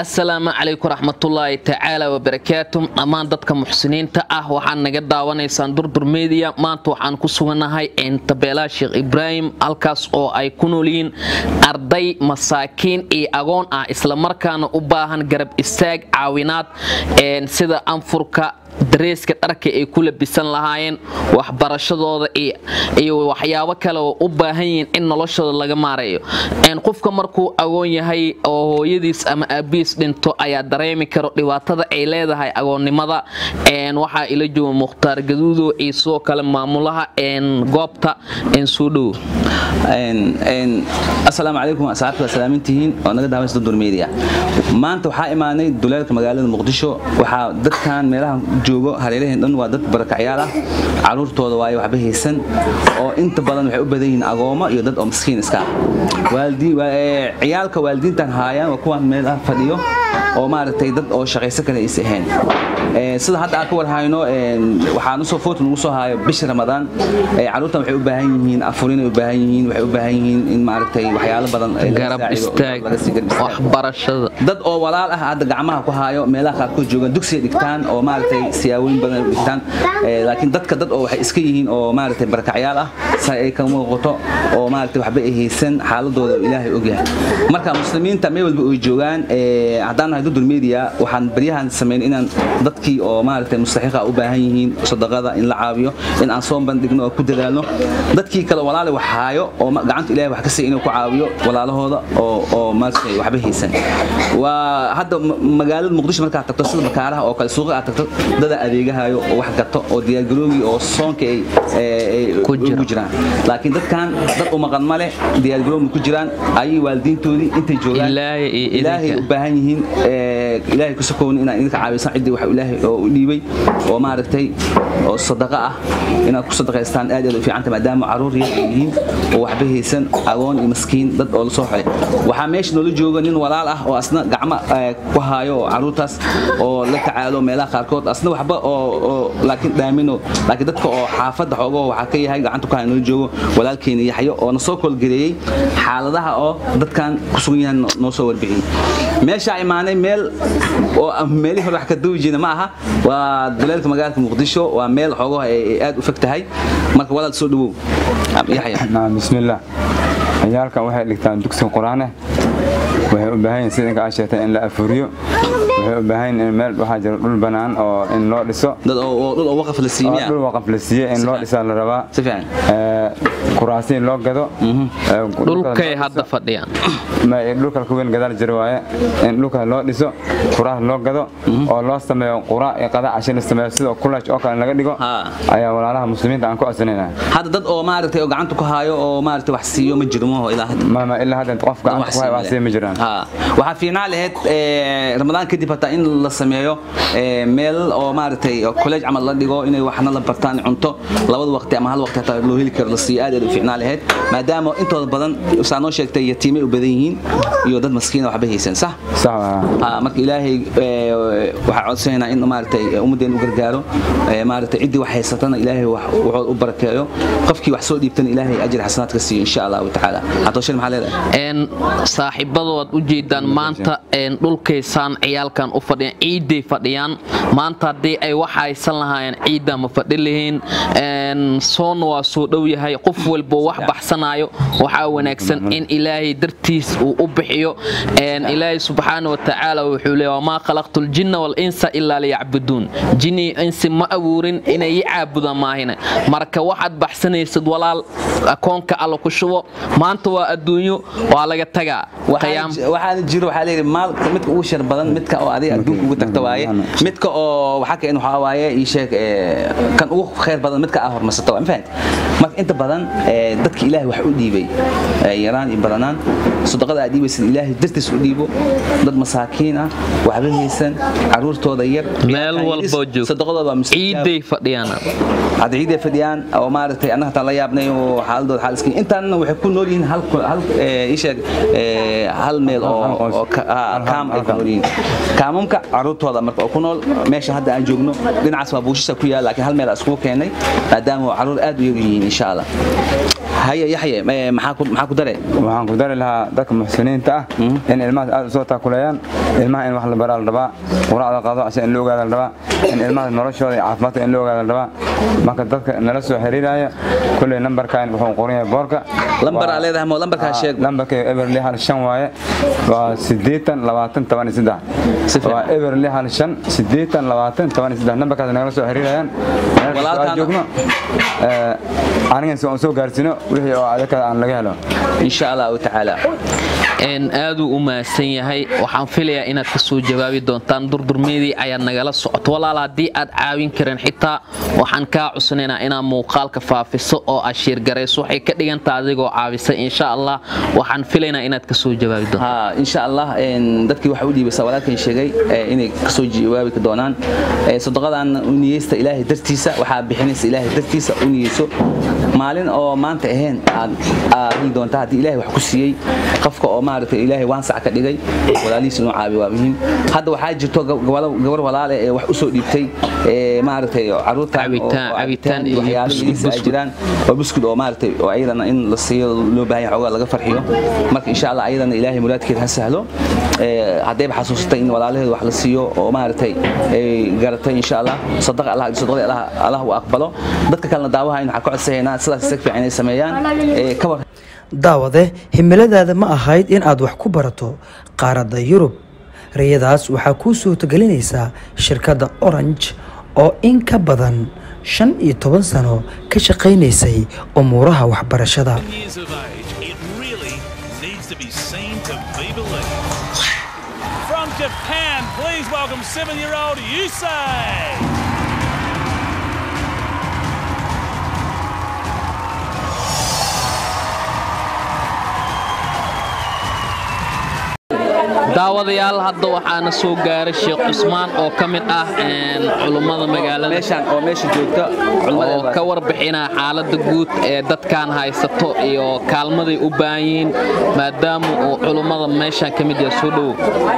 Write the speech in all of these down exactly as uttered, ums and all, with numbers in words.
السلام عليكم ورحمة الله تعالى وبركاته. أمان دتك محسنين تأه وحن نجد ونيسان دردر ميديا ما أنتو عن كسونا هاي أنت بلا شيخ إبراهيم الكاس أو أيكونوا لين أرضي مساكين إي أغون آه إسلام مركان أباهن قرب إستاج عاونات إن سيدا أنفركا دريسك أركي أي كل بسن لهاين وحبرشة إيه إيه وحياة كله أباهين إن الله شر الله جماريو إن قفك مركو أغوني هاي أو يديس أم أبيس دنتو أيا دريمي كرو لواتدا إيلادا هاي أغوني ماذا إن وحا إلجو مختار جدودو إيسو كلام معمولها إن قابتا إن سودو إن إن السلام عليكم أسعد وسلامتين وأنا قد عملت دور ميديا ما أنتو حائماني دولار كمجال مقدشو وحا دت كان ميلها joogo hareeraheedan waa dad barakacayaal ah caruurtooda way waxba haysan oo inta badan waxay u badan yihiin agoomo iyo dad oo miskiin iska waaldi ciyaalka waalidiintan haayaan waa kuwa meel ah fadhiyo oo maaragtay dad oo shaqaysan kale is ahayn ee sida hadda aan ka warhayno waxaan u soo foot ugu soo haayo bish Ramadaan ee caruurtan waxay u baahan yihiin afurin ay u baahan yihiin waxay u baahan yihiin in maaragtay waxyaalo badan garab istaag waxbarashada dad oo walaal ah hadda gacmaha ku haayo meelaha qaar ku joogan dugsiga dhigtaan oo maaragtay siyaawin badan dhigtaan laakiin dadka dad oo waxay iska yihiin oo maaragtay barakacayaal ah say ay ka muuqato oo maaragtay waxba ay haysan xaaladooda Ilaahay og yahay marka muslimiinta meel walba oo joogan ee hadaan haydo dul media waxaan bariyahan sameeyay inaan dadkii oo maaragtay mustaxiqa u baahan yihiin sadaqada in la caawiyo in aan soo bandhigno oo ku dadaalno dadkii kale walaal wax haayo oo gacanta Ilaahay wax ka sii inuu ku caawiyo walaalahooda oo oo maaragtay waxba haysan waa hadda magaalada Muqdisho marka tagto sida bakaaraha oo kale suuqa aad tagto dad adeegahayo oo wax gato oo diyaar garoobi oo soonka ay ku jiraan laakiin dadkan dad u maqan male diyaar garoobi ku jiraan ay waalidiintoodii intay joogaan Ilaahay u baahan yihiin Ilaahay ku sokoon inaan idinka caawisan cidii wax Ilaahay oo u dhiibay oo maaragtay oo sadaqa ah inaad ku sadaqaystaan aad iyo fiican maadaama caruur yihiin oo waxba haysan agoon iyo miskiin dad oo la soo xulay waxa meesha noo jooga nin walaal ah oo asna gacma ku haayo caruurtaas oo la tacaalo meelaha qaarkood asna waxba oo laakiin daamino laakiin dadka oo xaafada xoogo waxa ka yahay gacanta ku haynoo joogo walaalkeena Yaxyo oo soo kol gareeyay xaaladaha oo dadkan ku sugan yahay noo soo warbixin meesha imaanay meel oo meelihii hore wax ka duujina ma aha waa duleelka magaalada Muqdisho waa meel xoogo ay aad u fagtahay marka walaal soo dhawow Yaxya bismillaah ciyaalkan waxay dhigtaan dugsiga quraane waxay u baahan yihiin sidoo kale sheegtay in la afuriyo waxay u baahan yihiin meel waxa jira dhul banaan oo in loo dhiso dad oo dhul waqaf la siimiyaa dhul waqaf la siiyay in loo dhiso la rabaa si fiican ee kuraasi loo gado dhulkay hadda fadhiyaan ma dhulka ku weyn gadaal jiro waaye in dhulka loo dhiso kuraas loo gado oo loo sameeyo quraa ee qada cashin la sameeyo sidoo kulaaj oo kale laga dhigo ayaa walaalaha muslimiinta aan ku asanaynaa hadda dad oo maaragtay oo gacanta ku haayo oo maaragtay wax siiyo ma jiro ma ilaa hadda ma ilaa hadda qof gacanta ku haayo wax siiyo ma jiraan ha waxa fiinaa lahayd ee Ramadaan kadib hata in la sameeyo ee meel oo maaragtay college amal la dhigo inay waxna la bartaan cunto labada waqti ama hal waqti hata loo heli karo la siiyo aad u fiicnaa lahayd maadaama intooda badan saano sheegtay yatiimay u badan yihiin iyo dad maskiin waxba haysan sax sax ah marka Ilaahay waxa codsanayna in maaragtay ummadeen u gargaaro ee maaragtay cidii wax haysatana Ilaahay wax wuxuu u barakeeyo qofkii wax soo dhiibtan Ilaahay ajir xasanaadka siiyo insha Allah ta'ala hato shil maxaa leedahay een saaxiibadood u jeedaan maanta een dhulkeysaan ciyaalkan u fadhiyaan ciiday fadhiyaan maanta hadii ay wax haysan lahaayeen ciida ma fadhi lahayn een soon waa soo dhow yahay qof walba wax baxsanayo waxa wanaagsan in Ilaahay dartiis uu u bixiyo een Ilaahay subhanahu wa ta'ala wuxuu leeyahay ma khalaqtul jinna wal insa illa liya'budun jinni insi ma abuurin inay yaabudaan maahina marka waxaad baxsanaysid walaal akoonka alla ku shubo maanta waa adduunyo waa laga tagaa qiyaam waxaan jiro waxa leeyahay maal midka ugu shar badan midka oo adiga adduunka ugu tagta waaye midka oo waxa ka in waxa waaye ii sheeg kan ugu khayr badan midka ah hormasato ma fahanti marka inta badan dadka Ilaahay wax u dhiibay yaraan iyo baranaan sadaqada aad dhiibaysid Ilaahay dartiis u dhiibo dad masaakiin ah waxba haysan caruurtooda yar meel walba joog sadaqadooda waa ciiday fadhiyaan hada ciiday fadhiyaan oo maaragtay anaga taa la yaabnay oo xaaladooda xaalskiin intaan waxay ku nool yihiin hal hal ii sheeg hal meel oo kaam ay ku nool yihiin kaamamka caruurtooda marka ku nool meesha hadda aan joogno dhinacaas waa buushisa ku yaal laakiin hal meel isku keenay maadaama caruur aad u yar yihiin insha Allah هيا يحيى maxaa ku maxaa ku daray waxaan ku dari lahaa dadka muxsiniinta ah in ilmaha aad soo taakulayaan ilmaha in wax la baraa la rabaa quraacda qaado asay in loo gaado la rabaa in ilmaha noloshooda caafimaadka in loo gaado la rabaa marka dadka nala soo xiriiraya kulay numberkan wuxuu qorayaa boorka lambar leedahay ma lambarka sheeg lambarka everly hal shan waaye waa sideetan labaatan toban iyo saddex waa everly hal shan sideetan labaatan toban iyo saddex numberkaas nala soo xiriirayaan walaalkaan joogno ee aniga soo soo gaarsiino wixii oo adaka aan laga helo insha Allah ta'ala een aad u umaasan yahay waxaan filayaa inaad ka soo jawaabi doontaan durdurmeedii ayaad nagala socoto walaal hadii aad caawin kareen xitaa waxaan ka cusubnaa inaan muuqaalka faafiso oo aad share gareyso waxay ka dhigantaa adigoo caawisa insha Allah waxaan filaynaa inaad ka soo jawaabi doonto ha insha Allah een dadkii waxa u dhiibay walaalkan sheegay inay ka soo jawaabi doonaan ee sadaqadan u niyeysta Ilaahay dartiisa waxa bixinaysa Ilaahay dartiisa u niyeyso maalin oo maanta ahayn aad aad doontaa hadii Ilaahay wax ku siiyay qofka oo maartay Ilaahay waan sax ka dhigay walaalihiis inuu caabi waa muhiim hadda waxa jirto gabar walaal ee wax u soo dhiibtay ee maartay caruurta cabitaan iyo waxyaalaha jiraan oo buskud oo maartay oo ayadana in la siiyo loo baahan yahay laga farxiyo marka insha Allah ayadana Ilaahay muraadkeeda ha sahlo ee haday xasuustay in walaalaheed wax la siiyo oo maartay ee garatay insha Allah sadaqa Allah sadaqada Allah Allah uu aqbalo dadka kalena daawaha in waxa ka codsaynaa sidaas si fiican ay sameeyaan ee ka war daawade himiladaada ma ahayd in aad wax ku barato qaaradda Yurub riyadaas waxa ku soo tagelinaysa shirkadda Orange oo in ka badan shan iyo toban sano ka shaqeynaysay umuuraha waxbarashada From Japan, please welcome seven-year-old Yusei. daawadayaal hadda waxaana soo gaaray Sheekh Cusmaan oo kamid ah een culimada magaalada meeshan oo meesha joogta culimada oo ka warbixina xaaladda guud ee dadkan haysato iyo kaalmaday u baahan yihiin maadaama oo culimada meeshan kamid yahay soo dhow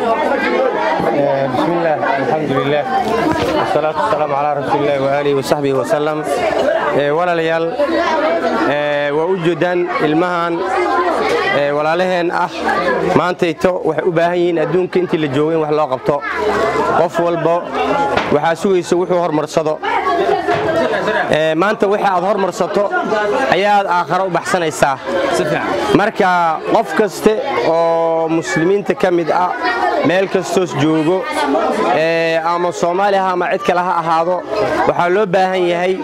bismillaah alxamdulillaah wasalaatu wasalaamu calaa rasuulillaah wa aalihi wa sahbihi wa sallam walaalayaal waa u jeedaan ilmahan walaalaheen ah maantayto waxay u baahan yihiin adduunka intii la joogay in wax loo qabto qof walba waxaa sugaysa wuxuu hormarsado maanta waxa aad hormarsato ayaad aakhiro u baxsanaysaa marka qof kaste oo muslimiinta ka mid ah meel kastoos joogo ama Soomaali ha ama cid kale ha ahaado waxaa loo baahan yahay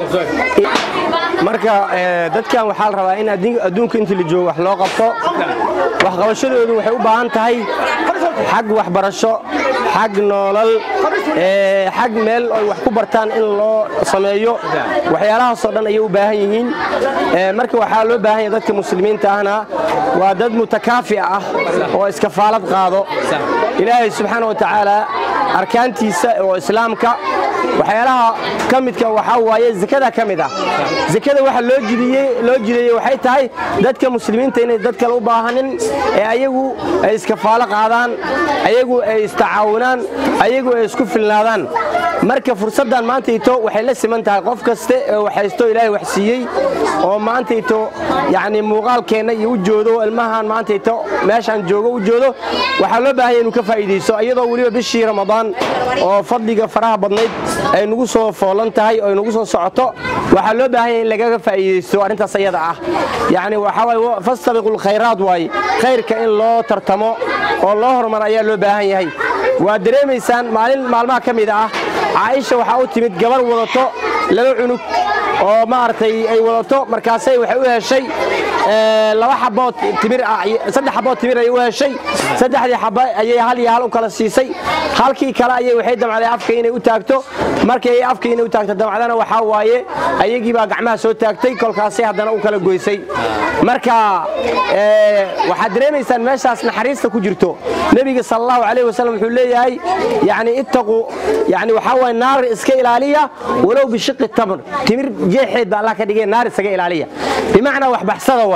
marka dadkan waxa la rabaa in adduunka intii la joogo wax loo qabto wax qabashadoodu waxay u baahan tahay xag waxbarasho xag nolol ee xag meel ay wax ku bartaan in loo sameeyo waxyaalaha soo dhan ay u baahan yihiin ee marka waxa loo baahan yahay dadka muslimiinta ahna waa dad mutakaafi ah oo iska faalad qaado ilaahay subxaanahu wa ta'aala arkaantiisa oo islaamka waxyaalaha kamidka waxa waaye zakada kamid ah zakada waxa loo jidiyay loo jidiyay waxay tahay dadka muslimiinta inay dadka u baahanin ee ayagu ay iska faalo qaadaan ayagu ay istacaawinaan ayagu ay isku filnaadaan marka fursadan maanta ito waxay la siman tahay qof kaste oo waxaysto ilaahay wax siiyay oo maanta ito yaani muuqaalkeena iyo u joodo ilmahan maanta ito meeshan joogo u joodo waxa loo baahan yahay inuu ka faa'iideysto iyadoo waliba bishii Ramadaan oo fadliga faraha badnayd ay nagu soo foolan tahay oo nagu soo socoto waxa loo baahan yahay in laga faa'iideysto arintaas ayada ah yaani waxa way fastabiqul khayraat way khayrka in loo tartamo oo loo horumar ayaa loo baahan yahay waa dareemaysaan maalin maalmaha kamid ah Aisha waxa uu timid gabar wadato laba cunug oo maartay ay wadato markaasay waxay u heshay ee laba xabood timir ah saddex xabood timir ay u heshay saddexdii xabo ayay hal iyo hal u kala siisay halkii kale ayay waxay damcday afka inay u taagto markii ay afka inay u taagto damcadana waxa waaye ayagii baa gacmaha soo taagtay kolkaasay haddana u kala goysay marka ee waxa dareemaysaan meeshaas naxariista ku jirto nabiga sallallahu alayhi wasallam wuxuu leeyahay yaani ittaqu yaani waxa way naar iska ilaaliya walow bishiqi tamr timir jeexeed baa Allah ka dhigay naar iska ilaaliya bimaana wax baxsada way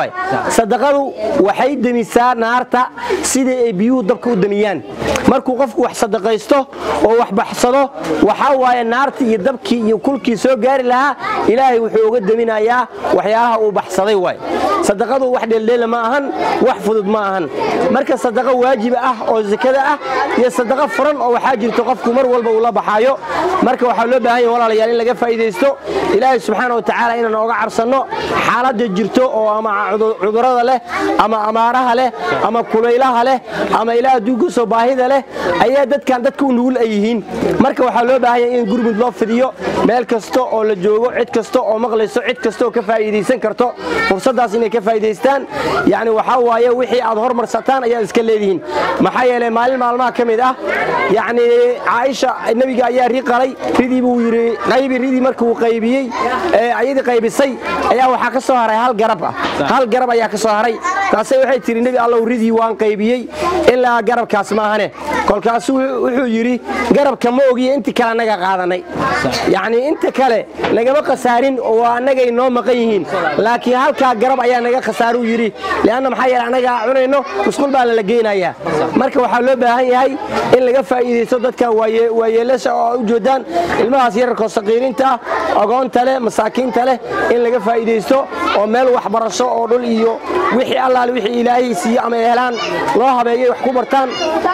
waay sadaqadu waxay damisaa naarta sida ay biyuhu dabka u damiyaan markuu qofku wax sadaqaysto oo wax baxsado waxa waaye naartii iyo dabkii iyo kulkii soo gaari lahaa ilaahay wuxuu uga daminayaa waxyaalaha uu baxsaday waay sadaqadu wax dheeldheela ma ahan wax fudud ma ahan marka sadaqa waajib ah oo zakada ah iyo sadaqa furan oo waxa jirto qofku mar walba uu la baxayo marka waxa loo baahan yahay walaalayaal in laga faa'iideysto ilaahay subxaanahu wa ta'aala inaan uga cabsano xaaladda jirto oo ama cudurada leh ama amaaraha leh ama kulaylaha leh ama ilaa adduunka soo baahida leh ayaa dadkan dadku nugul ay yihiin marka waxa loo baahan yahay in gurmud loo fidiyo meel kasto oo la joogo cid kasto oo maqlayso cid kasto oo ka faa'iideysan karto fursadaas inay ka faa'iideystaan yaani waxa waaye wixii aad hormarsataan ayaa iska leedihiin maxaa yeelay maalin maalmaha kamid ah yaani Aisha nabiga ayaa riqalay ridii buu yiri qaybi ridii markuu qaybiyay ee ayadii qaybisay ayaa waxa ka soo haray hal garab ah hal garab ayaa ka soo haray taasay waxay tiri nabi Allah ridii waan qaybiyay ilaa garabkaas ma ahane kolkaas wuxuu yiri garabka ma ogiye inta kale anaga qaadanay yaani inta kale lagama qasaarin oo anaga inoo maqan yihiin laakiin halka garab ayaa naga khasaaru yiri laana maxay yahay anaga cunayno musqul baa la geenayaa marka waxa loo baahan yahay in laga faa'iideysto dadka waayeelasha oo u joodaan ilmahaas yararka saqiirinta agoonta leh masaakiinta leh in laga faa'iideysto oo meel waxbarasho oo dhul iyo wixii Allah wixii Ilaahay siiyo ama helaan loo habeeyay wax ku bartaan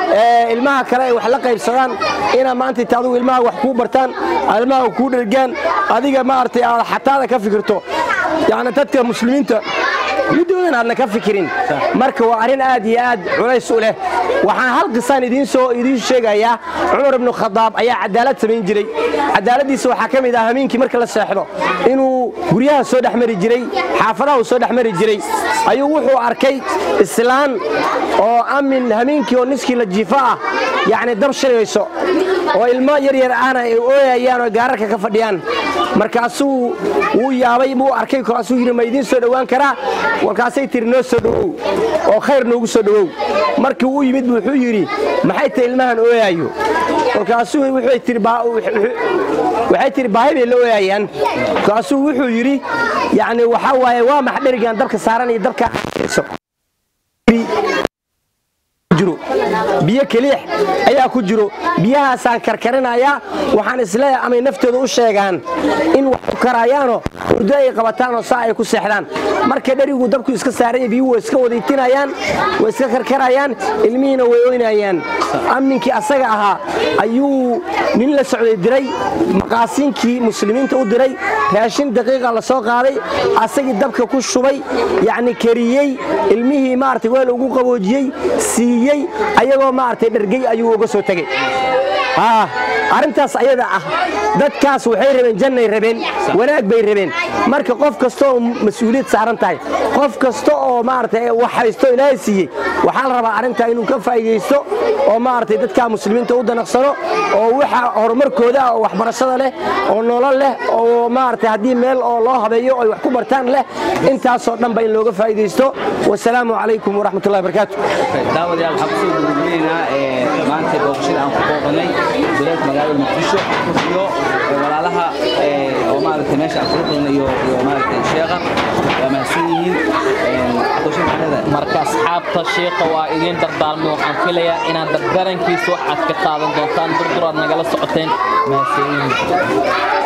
ee ilmaha kale ay wax la qaybsadaan ina maanta taadu ilmaha wax ku bartaan ilmaha ku dhalgaan adiga ma artay aad xataada ka fikirto yaani dadka muslimiinta midoodan aadna ka fikirin marka waa arin aad iyo aad culays u leh waxaan hal qisaan idin soo idin sheegayaa Umar ibn Khattab ayaa cadaalad sameyn jiray cadaaladiisa waxa kamid ah hamiinkii marka la seexdo inuu guriyaha soo dhaxmari jiray xaafadaha soo dhaxmari jiray ayuu wuxuu arkay islaan oo amin hamiinkii oo niskii la jiifaa yaani dab shirayso oo ilmo yar yar ahna ay ooyayaan oo gaararka ka fadhiyaan markaasuu uu yaabay buu arkay kaasuu yiri ma idin soo dhawaan karaa warkaasay tiri noo soo dhawow oo khayr noogu soo dhawow markii uu yimid wuxuu yiri maxay tahay ilmahan ooyayo warkaasuu wuxuu tiri baa waxay tiri baahibe loo ooyayaan kaasuu wuxuu yiri yaani waxa waaye waa maxdharigan dabka saaran iyo dabka jiro biyo kaliix ayaa ku jiro biyahaas aan karkarinaya waxaan isleeyahay ama naftooda u sheegaan in wax karayaano urdo ay qabataan oo saa ay ku seexdaan marka dharigu dabku iska saaray biyuhu iska wadaytinayaan way iska karkarayaan ilmihiina way ooynayaan amninkii asaga ahaa ayuu nin la socday diray maqaasinkii muslimiinta u diray raashin daqiiqa la soo qaaday asagii dabka ku shubay yaani kariyay ilmihii maartay weel ugu qaboojiyay siiyay ayagoo maartay dhargay ayuu uga soo tagay ah arintaas ayada ah dadkaas waxay rabeen jannay rabeen wanaag bay rabeen marka qof kasto mas'uuliyad saaran tahay qof kasto oo maartay wax haysto Ilaahay siiyay waxa la rabaa arinta inuu ka faa'iideysto oo maartay dadka muslimiinta u danaqsano oo waxa horumarkooda oo waxbarashada leh oo nolol leh oo maartay hadii meel oo loo habeeyo ay wax ku bartaan leh intaas oo dhan ba in looga faa'iideysto wassalaamu calaykum wa rahmatullahi wa barakaatuh daawadayaal xabsuud gudbina ee maanta booqashada aan ku booqanay dowladda magaalada Muqdisho iyo walaalaha oo maartay meesha ku qulnayo iyo maartay sheekha ama siin marka asxaabta sheekha waa idin dardaarmo waxaan filayaa inaad dardarankiisa wax aad ka qaadan doontaan durduraad nagala socoteen ma siin